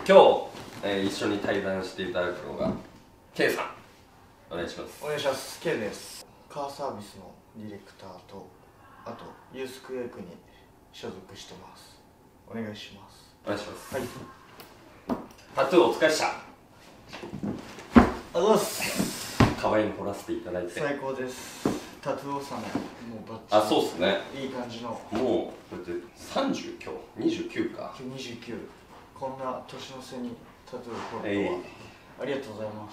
今日、一緒に対談していただくのが K さん、お願いします。 お願いします。 K です。カーサービスのディレクターと、あとユースクエイクに所属してます。お願いします。 お願いします。 はい。 タトゥーお疲れした。 ありがとうございます。 可愛いの彫らせていただいて最高です。タトゥー納めもうバッチリ。 あ、そうっすね。 いい感じの。 もうだって30今日29か。 今日29。こんな年の瀬にタトゥーを彫るとは、ありがとうございます。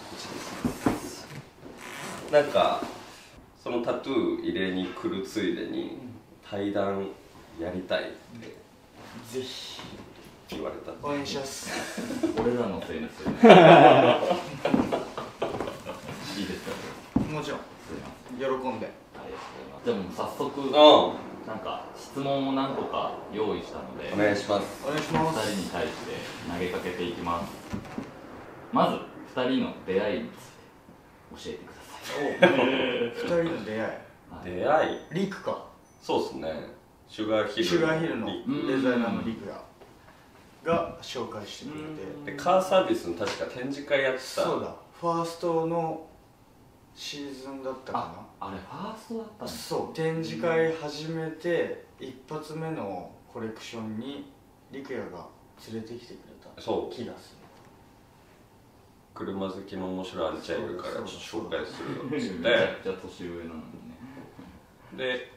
なんかそのタトゥー入れに来るついでに対談やりたいってぜひ言われた。 お願いします。 俺らのせいですよね。いいですか？ もちろん。 すいません。 喜んで。 ありがとうございます。じゃあもう早速、なんか質問を何個か用意したので、 お願いします。 お願いします。 2人に対して投げかけていきます。まず2人の出会いについて教えてください。 2人の出会い。 出会い。 リクか。 そうっすね。シュガーヒルのデザイナーのリクが紹介してくれて、 でカーサービスの確か展示会やってた。 そうだ、ファーストのシーズンだったかあれファーストだったんな。 ですそう、展示会始めて一発目のコレクションにリクヤが連れてきてくれた気がする。 車好きの面白いアンチャイルからちょっと紹介するよってめちゃくちゃ年上なのにね。 で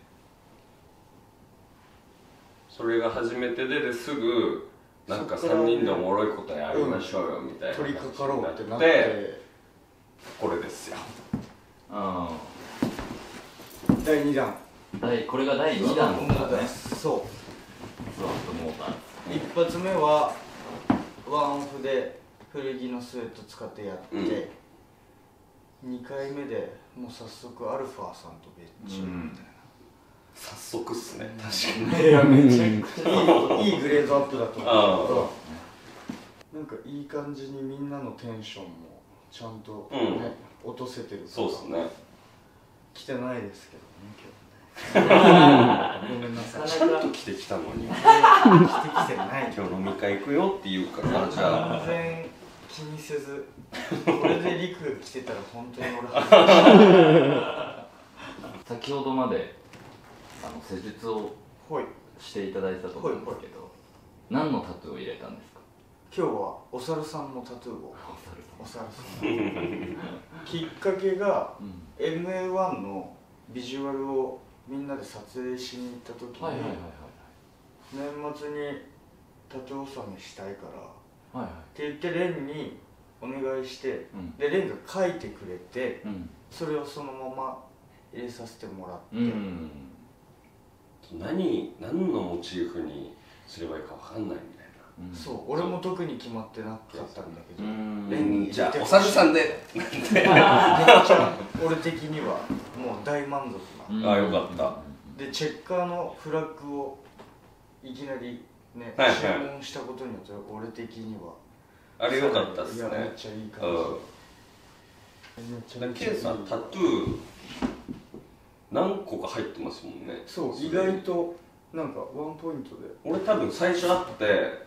それが初めてですぐなんか3人でおもろいことやりましょうよみたいな取り掛かろうってなってこれですよ。 第2弾。 これが第2弾だね。 そう、 スワットモーター。 一発目はワンオフで古着のスウェット使ってやって、2回目でもう早速アルファさんと別注みたいな。 早速っすね。確かに。 いや、めちゃくちゃいいグレードアップだと思うけど、なんかいい感じにみんなのテンションもちゃんとね、落とせてるから。 そうっすね。 来てないですけどね、今日ね。ごめんなさい。 ちゃんと来てきたのに。 来てない。 今日飲み会行くよって言うからじゃあ。 全然気にせず、これでリクが来てたら本当に俺先ほどまで施術をはい。 していただいたと思うんですけど、何のタトゥーを入れたんですか？ 今日はお猿さんのタトゥーを。 お猿さん。きっかけが MA1 のビジュアルをみんなで撮影しに行った時に、年末にタトゥー納めしたいからって言ってレンにお願いして、でレンが書いてくれて、それをそのまま入れさせてもらって、 何のモチーフにすればいいか分かんないみたいな。 そう、俺も特に決まってなかったんだけど、 レンじゃあお猿さんでめっちゃ俺的にはもう大満足な。 ああよかった。 でチェッカーのフラッグをいきなりね注文したことによって俺的にはあれよかったっすね。 いやめっちゃいい感じ。 ケンさんタトゥー何個か入ってますもんね。 そう、意外となんかワンポイントで。 俺多分最初会って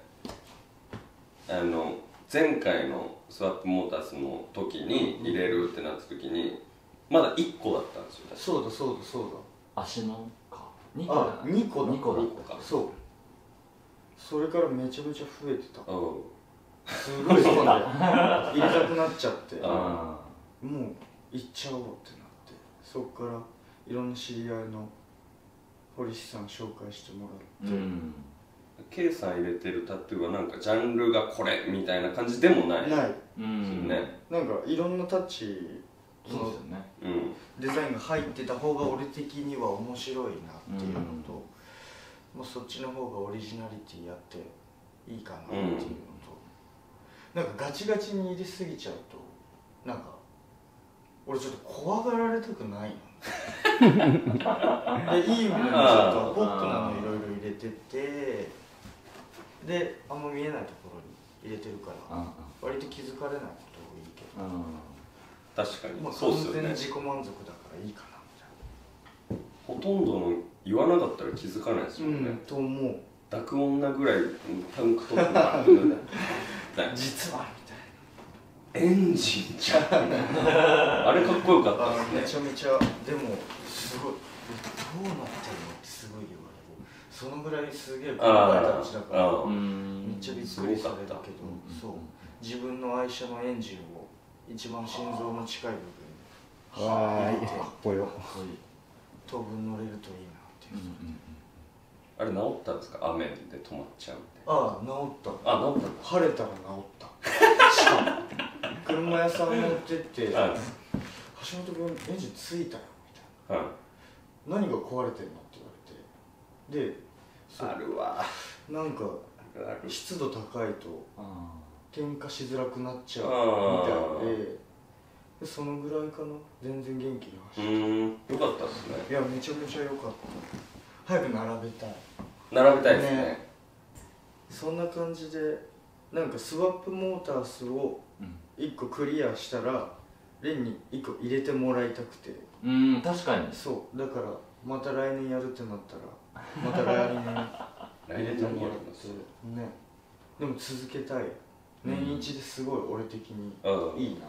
前回のスワップモーターズの時に入れるってなった時にまだ1個だったんですよ。 そうだそうだそうだ。 足のか2 個だ。 2個だったか。 そう。それからめちゃめちゃ増えてた。すごい好きで入れたくなっちゃって、もう行っちゃおうってなって、そっからいろんな知り合いの堀師さん紹介してもらって。 K さん入れてるタトゥーはなんかジャンルがこれみたいな感じでもない。 ない。 ね。 なんかいろんなタッチのデザインが入ってた方が俺的には面白いなっていうのと、もうそっちの方がオリジナリティやっていいかなっていうのと、なんかガチガチに入れすぎちゃうとなんか俺ちょっと怖がられたくないの。でいい意味でちょっとポップなのいろいろ入れてて、であんま見えないところに入れてるから割と気づかれないことがいいけど、 確かにそうですよね。完全に自己満足だからいいかなみたいな。 ほとんどの言わなかったら気づかないですもんね。 と思う。 抱く女ぐらいタンクトップがたいな、 実はみたいエンジンじゃんあれかっこよかったな。めですね。 ちゃめちゃでもすごい、どうなってるのってすごい言われる。そのぐらいすげえ細かいタッチだからめっちゃびっくりされたけど、そう自分の愛車のエンジンを一番心臓の近い部分にわーい、かっこよ。 当分乗れるといいなっていう、 あれ治ったんですか、雨で止まっちゃうって。 ああ治った。 あ、治ったんだ。 晴れたら治ったしかも車屋さん乗ってってはい橋本君エンジンついたよみたいはいな、何が壊れてんのって言われて、でそうあるわ。 なんかある。 湿度高いと点火しづらくなっちゃうあみたいで、そのぐらいかな。全然元気に走って、 よかったですね。 いやめちゃめちゃ良かった。早く並べたい。 並べたいですね。 そんな感じでなんかスワップモータースを1個クリアしたらレンに1個入れてもらいたくて、 確かにそうだからまた来年やるってなったらまた来年入れてもらってね。でも続けたい。年一ですごい俺的にいいなって思ってるから、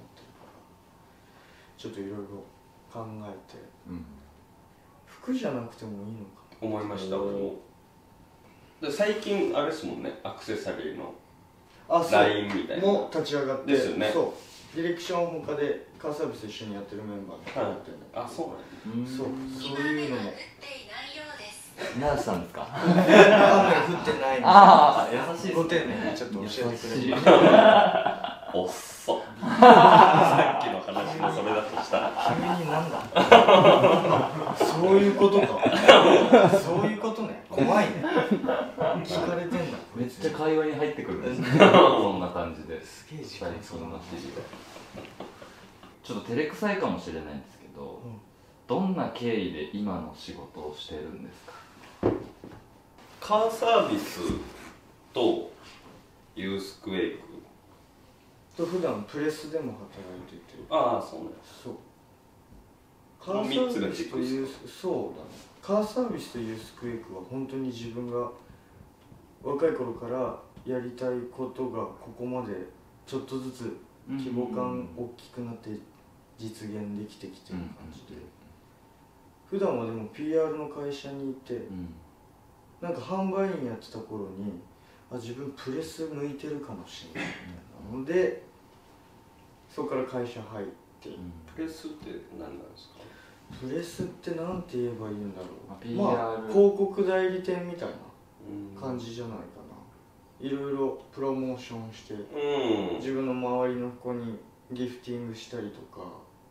ちょっといろいろ考えて、服じゃなくてもいいのか思いました俺も。で最近あれですもんね、アクセサリーのな。あ、そうラインみたいなもう立ち上がってですよね。 そうディレクション他でカーサービス一緒にやってるメンバーがやってるんだけど、 あ、そうなんそういうのも何したんですか。 雨降ってないの。 ああ優しいですね。 ご丁寧にちょっと教えてくれる。 おっそさっきの話のそれだとしたら君になんだそういうことか。そういうことね。怖いね。聞かれてんだ。 めっちゃ会話に入ってくるんですねそんな感じで。 すげえ時最間近の記事でちょっと照れくさいかもしれないんですけど、どんな経緯で今の仕事をしてるんですか。 カーサービスとユースクエイクと普段プレスでも働いてて、 ああそうなんです。 そうカこのーサ 3つがービスとユース、そうだね、カーサービスとユースクエイクは本当に自分が若い頃からやりたいことがここまでちょっとずつ規模感大きくなって実現できてきてる感じで、普段はでも PR の会社にいて、なんか販売員やってた頃に自分プレス向いてるかもしれないみたいなので、そこから会社入って、 プレスって何なんですか。 プレスってなんて言えばいいんだろう、 PR まあ広告代理店みたいな感じじゃないかな。いろいろプロモーションして、自分の周りの子にギフティングしたりとか、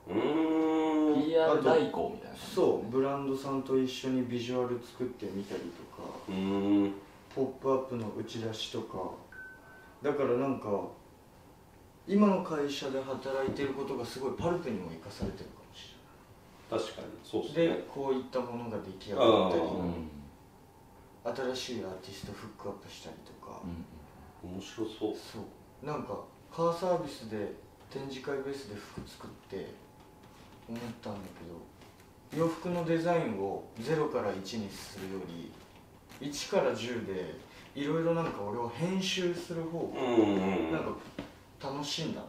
PR 代行みたいな。 そうブランドさんと一緒にビジュアル作ってみたりとか、ポップアップの打ち出しとか。だからなんか今の会社で働いてることがすごいパルプにも生かされてるかもし確かにそうですれない。 ね。 でこういったものが出来上がったり、新しいアーティストフックアップしたりとか、 面白そう。 そうなんかカーサービスで展示会ベースで服作って思ったんだけど、洋服のデザインを0から1にするより1から10でいろいろなんか俺は編集する方がなんか楽しいんだな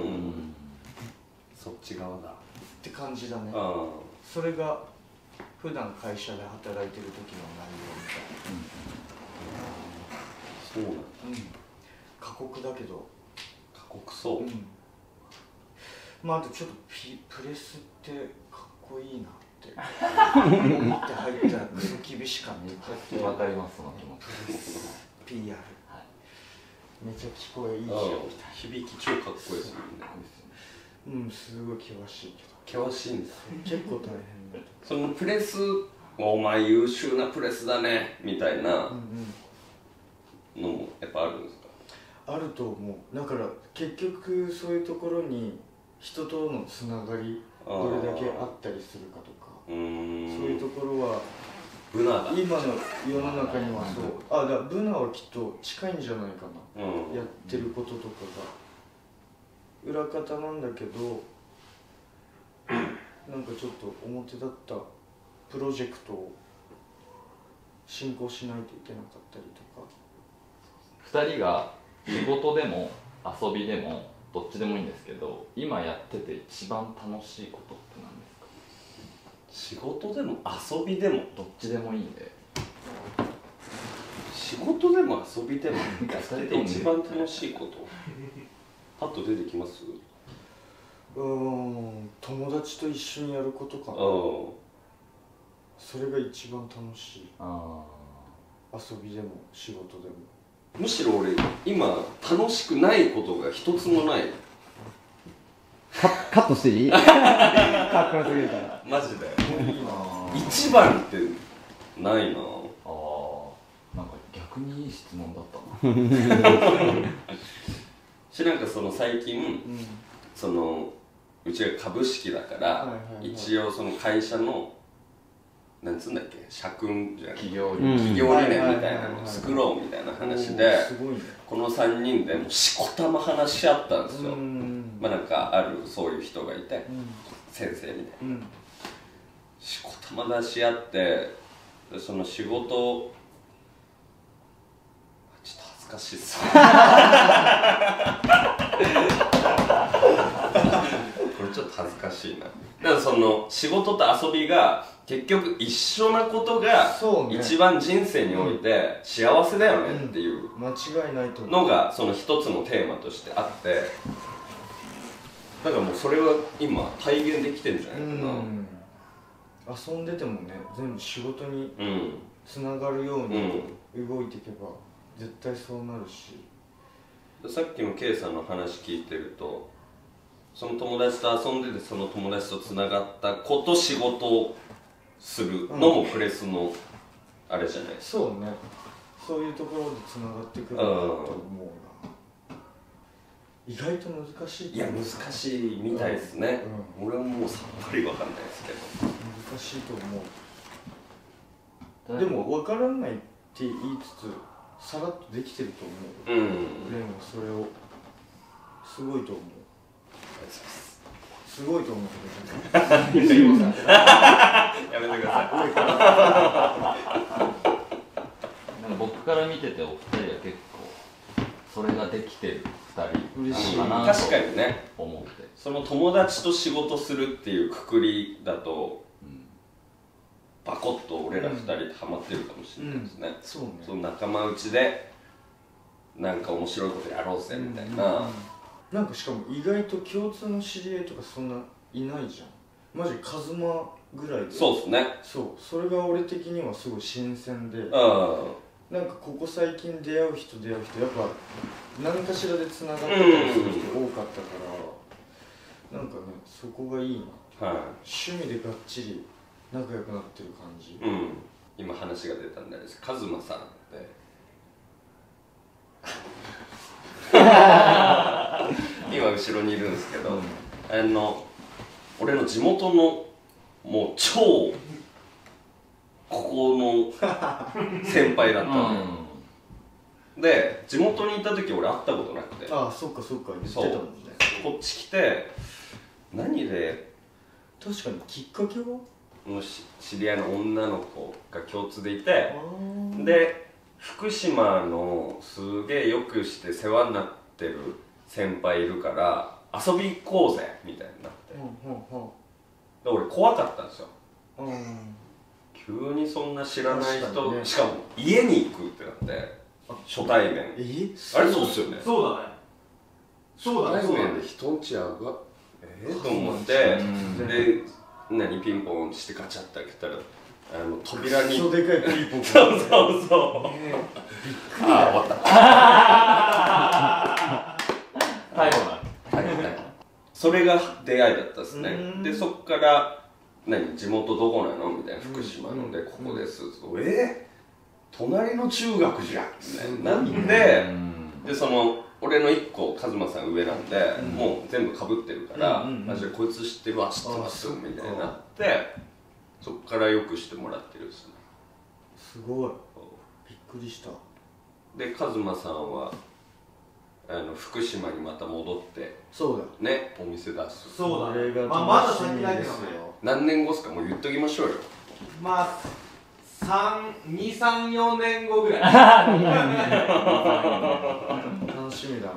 そっち側だって感じだね。 あそれが普段会社で働いてる時の内容みたいな。 そうなんだ。 過酷だけど、 過酷そう。 まああとちょっとプレスってかっこいいなって思って入ったらクソ厳しかった。 わかりますその気持ち。 PR、めっちゃ聞こえいいじゃん。 響き超かっこいいですもんね。 すごい険しいけど。 険しいんですよ。 結構大変だ。 そのプレス、お前優秀なプレスだねみたいなのもやっぱあるんですか。 あると思う。だから結局そういうところに人とのつながりどれだけあったりするかとか、そういうところはブナが今の世の中にはそう。だからブナはきっと近いんじゃないかな、やってることとかが裏方なんだけど、なんかちょっと表だったプロジェクトを進行しないといけなかったりとか。 2人が仕事でも遊びでもどっちでもいいんですけど、今やってて一番楽しいことって何ですか？ 仕事でも遊びでもどっちでもいいんで。 仕事でも遊びでもやってて一番楽しいことパッと出てきます？ 友達と一緒にやることかな。それが一番楽しい。遊びでも仕事でも。 むしろ俺今楽しくないことが一つもない。 カットしていい？かっこよすぎるから。 マジで一番ってないな。 なんか逆にいい質問だったな。 なんかその最近、そのうちが株式だから、一応その会社のなんつうんだっけ、社訓じゃない、企業理念みたいなのを作ろうみたいな話で、この3人でもしこたま話し合ったんですよ。まあなんかあるそういう人がいて、先生みたいな、しこたま出し合って、その仕事ちょっと恥ずかしいっすこれちょっと恥ずかしいな。だからその仕事と遊びが結局一緒なことが一番人生において幸せだよねっていうのがその一つのテーマとしてあって、だからもうそれは今体現できてるんじゃないかな。 遊んでてもね、全部仕事につながるように動いていけば絶対そうなるし、 さっきの K さんの話聞いてると、その友達と遊んでてその友達とつながったこと仕事をするのもプレスのあれじゃないですか。 そうね、そういうところでつながってくるなと思うな。意外と難しい。 いや難しいみたいですね。俺はもうさっぱり分かんないですけど難しいと思う。でも分からないって言いつつさらっとできてると思う。レンはそれをすごいと思う。すごいと思うけどやめてください。僕から見ててお二人は結構それができてる二人かなと確かにね思って、 その友達と仕事するっていうくくりだと、バコッと俺ら二人でハマってるかもしれないですね。その仲間内でなんか面白いことやろうぜみたいな。 なんかしかも意外と共通の知り合いとかそんないないじゃん。マジカズマぐらいで。 そうですね。 それが俺的にはすごい新鮮で、なんかここ最近出会う人やっぱ何かしらでつながってたりする人多かったから、なんかねそこがいいな。趣味でがっちり仲良くなってる感じ。 今話が出たんで、カズマさんって今後ろにいるんですけど、俺の地元のもう超ここの先輩だったの、で地元にいた時俺会ったことなくて、 そっか言ってたもんね。 こっち来て何で、 確かにきっかけは知り合いの女の子が共通でいて、で福島のすげえよくして世話になってる先輩いるから遊び行こうぜみたいになって、で俺怖かったんですよ。急にそんな知らない人、しかも家に行くってなって初対面。あれそうっすよね。 そうだね。 初対面で人んち上がと思って、でピンポンしてガチャって開けたら扉にそうでかいピンポン。 そうびっくりだよ。終わった最後だ。 それが出会いだったですね。でそっから地元どこなのみたいな、福島のでここです。隣の中学じゃんみたいなってで、その俺の1個カズマさん上なんで、もう全部かぶってるから「マジでこいつ知ってるわ、知ってます」みたいになって、そっからよくしてもらってるですね。 すごいびっくりした。 でカズマさんは福島にまた戻ってそうだね、お店出す。 そうだね。まだ先だけどね。 何年後っすか？もう言っときましょうよ。 まあ2、3、4年後ぐらい。 楽しみだな。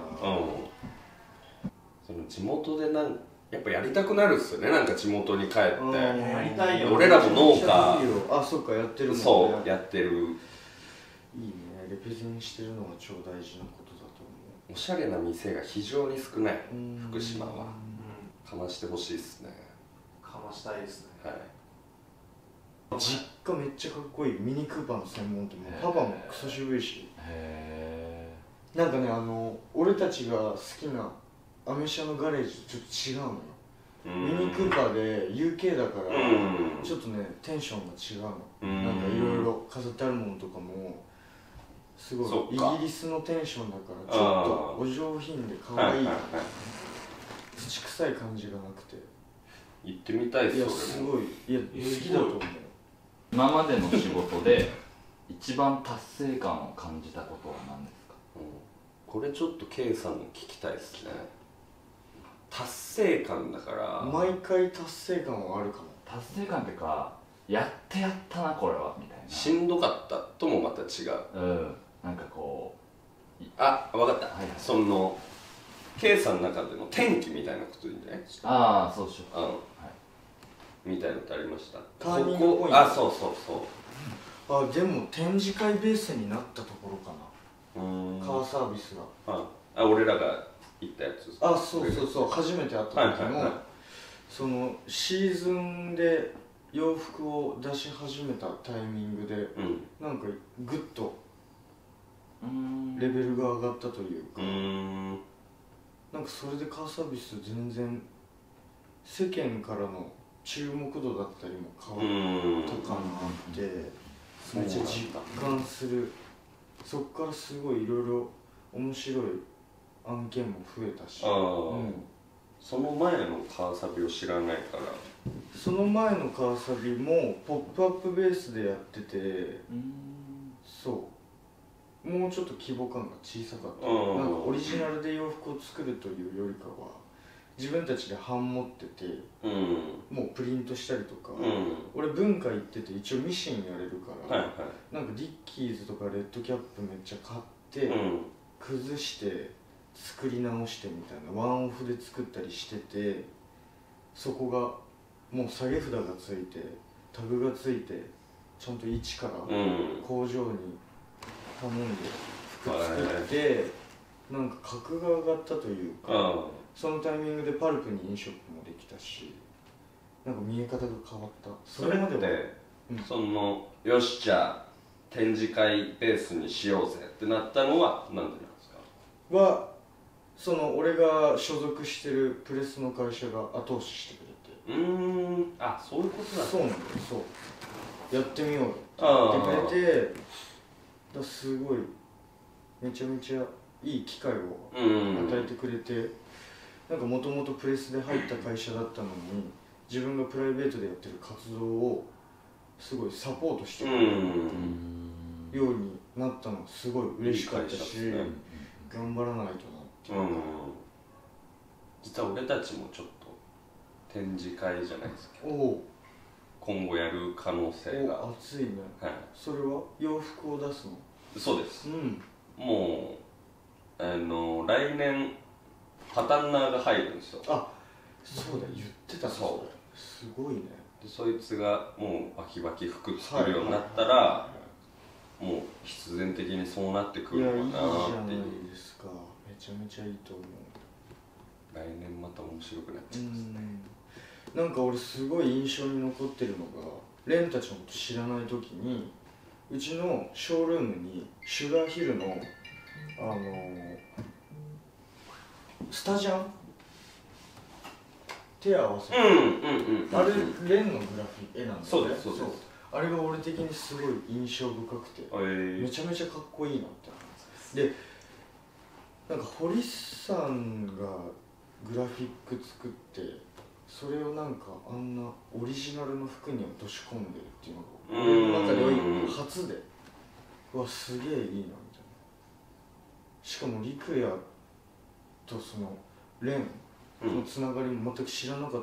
その地元でやっぱやりたくなるっすよね、なんか地元に帰って。 やりたいよ。 俺らも農家、 あ、そっか、やってるもんね。 そうやってる。 いいね、レペゼンしてるのが超大事なことだと思う。 おしゃれな店が非常に少ない、福島は。かましてほしいっすね。 かましたいですね。 はい。 実家めっちゃかっこいい。ミニクーパーの専門店もパパもクソ渋いし。なんかね、俺たちが好きなアメ車のガレージとちょっと違うのよ。ミニクーパーで UK だからちょっとねテンションが違うの。なんかいろいろ飾ってあるものとかもすごいイギリスのテンションだからちょっとお上品で可愛い、土臭い感じがなくて行ってみたいっす。 いやすごい、いや好きだと思う。 今までの仕事で一番達成感を感じたことは何ですか？ これちょっと K さんに聞きたいですね。達成感だから毎回達成感はあるかも。 達成感っていうか、やってやったなこれはみたいな。 しんどかったともまた違う。 なんかこう、 あ、分かった、 はいはい、 その K さんの中での転機みたいなこといいんじゃない？ ああ、そうしよう、はい、 みたいなのってありました？ ターニングポイント。 あ、そうそうそう。 あ、でも展示会ベースになったところかな。カーサービスが俺らが行ったやつ。 あ、そうそうそう、初めて会った時のそのシーズンで洋服を出し始めたタイミングで、なんかグッとレベルが上がったというか、なんかそれでカーサービス全然世間からの注目度だったりも変わった感があって、めっちゃ実感する。そっからすごいいろいろ面白い案件も増えたし、 その前のカーサビを知らないから。 その前のカーサビもポップアップベースでやってて、そうもうちょっと規模感が小さかった。なんかオリジナルで洋服を作るというよりかは自分たちで版持ってて、もうプリントしたりとか、俺文化行ってて一応ミシンやれるから、なんかディッキーズとかレッドキャップめっちゃ買って、崩して作り直してみたいなワンオフで作ったりしてて、そこがもう下げ札がついてタグがついてちゃんと一から工場に頼んで服作って、なんか格が上がったというか、そのタイミングでパルプに飲食もできたし、なんか見え方が変わった。 それまでで、そのよしじゃあ展示会ベースにしようぜってなったのは何でなんですか？ はその俺が所属してるプレスの会社が後押ししてくれて。 あ、そういうことなんだ。 そうなんだよ。そうやってみようよって言ってくれて、だすごいめちゃめちゃいい機会を与えてくれて、なんかもともとプレスで入った会社だったのに自分がプライベートでやってる活動をすごいサポートしてくれるようになったのがすごい嬉しかったし、頑張らないとなっていうか、 実は俺たちもちょっと展示会じゃないですけど今後やる可能性が。 熱いね。それは洋服を出すの？ そうです、もう来年パタンナーが入るんですよ。 あ、そうだ、言ってた。そうすごいね。 でそいつがもうバキバキ服作るようになったら、もう必然的にそうなってくるのかなっていう。 いや、いいじゃないですか。めちゃめちゃいいと思う。 来年また面白くなっちゃいますね。 なんか俺すごい印象に残ってるのが、レンたちのこと知らない時にうちのショールームにシュガーヒルのスタジャン手合わせて、あれレンのグラフィック絵なんだよね。 そうです。 あれが俺的にすごい印象深くて、めちゃめちゃかっこいいなって思って。でなんか堀さんがグラフィック作ってそれをなんかあんなオリジナルの服に落とし込んでるっていうのが俺の中では初で、うわすげえいいなみたいな。しかもリクヤとそのレンのつながりも全く知らなかったから、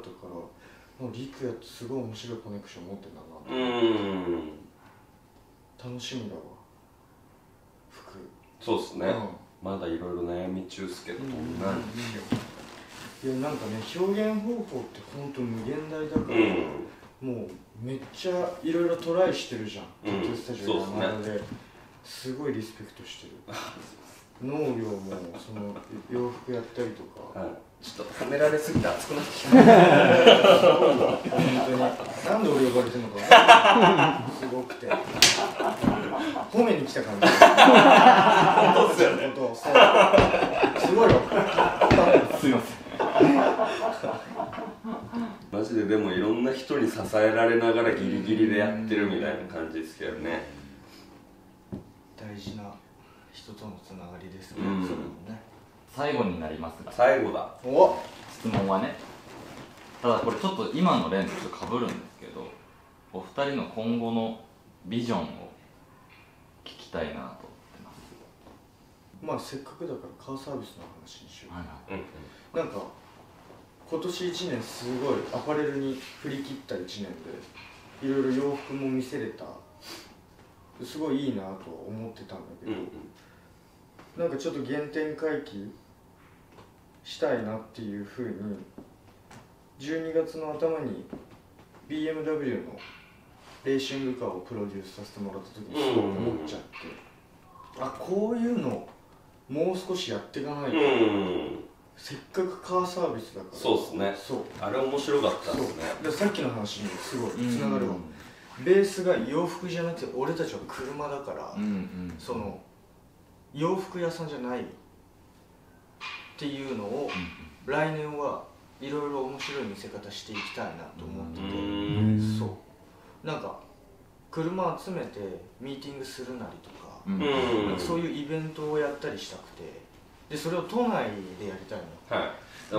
リクヤってすごい面白いコネクション持ってんだなと。楽しみだわ服。 そうっすね、 まだいろいろ悩み中ですけど、どうなんでしょう。いやなんかね、表現方法って本当無限大だから、もうめっちゃいろいろトライしてるじゃん、タトゥースタジオ山田ですごいリスペクトしてる。農業もその洋服やったりとか、 ちょっと褒められすぎて熱くなってきた。 本当になんで俺呼ばれてるのか分かんない。すごくて褒めに来た感じ。 本当ですよね。 すごいよ。 すいません。 マジででもいろんな人に支えられながらギリギリでやってるみたいな感じですけどね。 大事な人とのつながりですね。 最後になりますが、 最後だ。 質問はね、ただこれちょっと今のレンズとかぶるんですけど、お二人の今後のビジョンを聞きたいなと思ってます。 まあせっかくだからカーサービスの話にしよう。なんか今年1年すごいアパレルに振り切った1年でいろいろ洋服も見せれた、すごいいいなと思ってたんだけど、なんかちょっと原点回帰したいなっていうふうに12月の頭に BMW のレーシングカーをプロデュースさせてもらった時にすごい思っちゃって、あ、こういうのもう少しやっていかないと、せっかくカーサービスだから。 そうですね。あれ面白かったですね。 でさっきの話にすごいつながるわ。ベースが洋服じゃなくて俺たちは車だから、その洋服屋さんじゃないっていうのを来年はいろいろ面白い見せ方していきたいなと思ってて、そうなんか車集めてミーティングするなりとか、なんかそういうイベントをやったりしたくて、でそれを都内でやりたいの。 はい。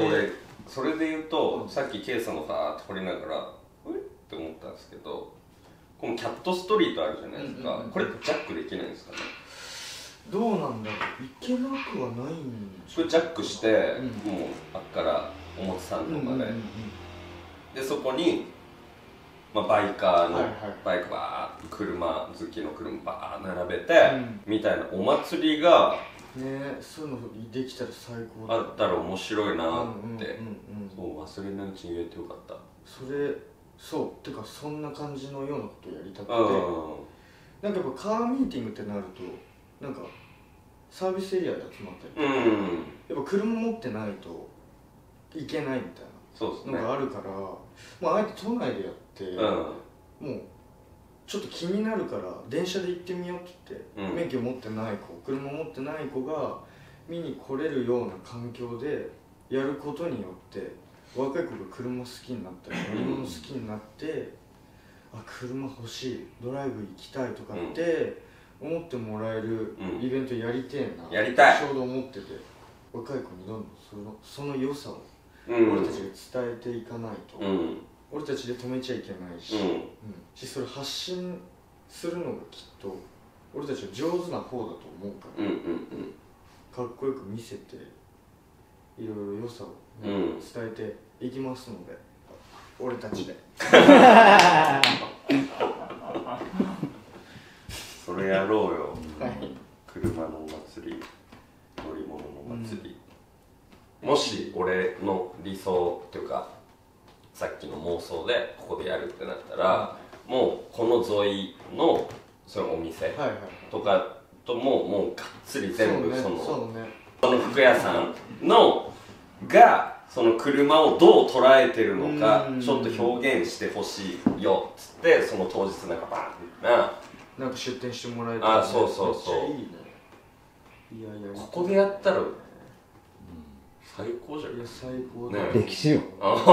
俺それで言うと、さっきケイさんのさ掘りながらえって思ったんですけど、このキャットストリートあるじゃないですか。これジャックできないんですかね。 どうなんだろう、いけなくはないんこれジャックして、もうあっから表参道まで、でそこに、まあ、バイカーの、バイクバーッと車好きの車バーッ並べて、みたいなお祭りがね、そういうのできたら最高だ。 あったら面白いなって、そう忘れないうちに言えてよかった。 それそうてかそんな感じのようなことをやりたくて、なんかやっぱカーミーティングってなるとなんかサービスエリアで集まったりとか、やっぱ車持ってないといけないみたいなのがあるから、まああえて都内でやって、もうちょっと気になるから電車で行ってみようって言って、免許持ってない子、車持ってない子が見に来れるような環境でやることによって若い子が車好きになったり乗り物好きになって、あ、車欲しい、ドライブ行きたいとかって思ってもらえるイベントやりてえな、 やりたいちょうど思ってて、若い子にどんどんその良さを俺たちが伝えていかないと、俺たちで止めちゃいけないし、それ発信するのがきっと俺たちは上手な方だと思うから、かっこよく見せていろいろ良さを、伝えていきますので、俺たちでそれやろうよ。車のお祭り、乗り物のお祭り、もし俺の理想っていうかさっきの妄想でここでやるってなったら、もうこの沿いのそのお店とかともうがっつり全部その服屋さんのがその車をどう捉えてるのかちょっと表現してほしいよっつって、その当日なんかバーンなんか出店してもらえたら、そうそうそう、 いやいやここでやったら最高じゃん。 いや最高だ、 歴史よ。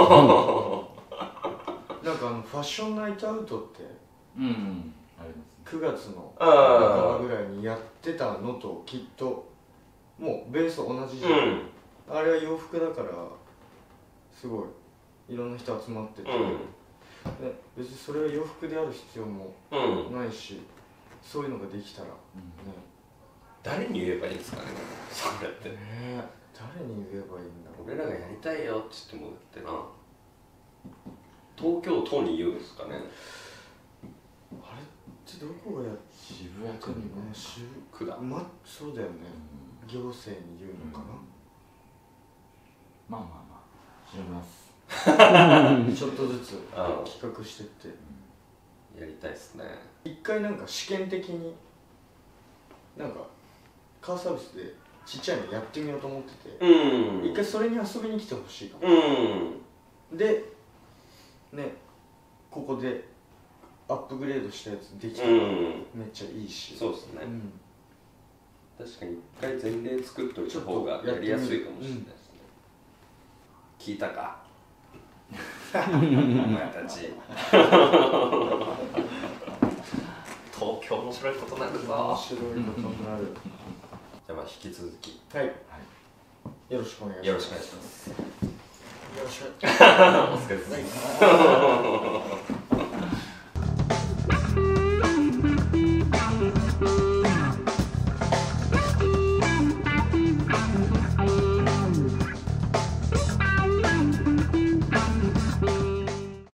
なんかファッションナイトアウトってあります 9月の半ばぐらいにやってたのときっともうベース同じじゃん、あれは洋服だからすごいいろんな人集まってて、別にそれは洋服である必要もないし、そういうのができたら、 誰に言えばいいんですかね、それって。 誰に言えばいいんだろう。 俺らがやりたいよって言ってもだってな、東京都に言うんですかね。 あれってどこがやって渋谷区渋区だ。 そうだよね。 行政に言うのかな、 まあまあまあ調べますちょっとずつ企画してってやりたいですね。 一回なんか試験的になんかカーサービスでちっちゃいのやってみようと思ってて、一回それに遊びに来てほしいかも、でねここでアップグレードしたやつできたらめっちゃいいし、 そうですね、確かに一回前例作っといた方がやりやすいかもしれないですね。聞いたかお前たち東京面白いことなるぞ。 面白いことになるじゃあまあ引き続きはい、よろしくお願いします。 よろしくお願いします。 よろしくお疲れ様です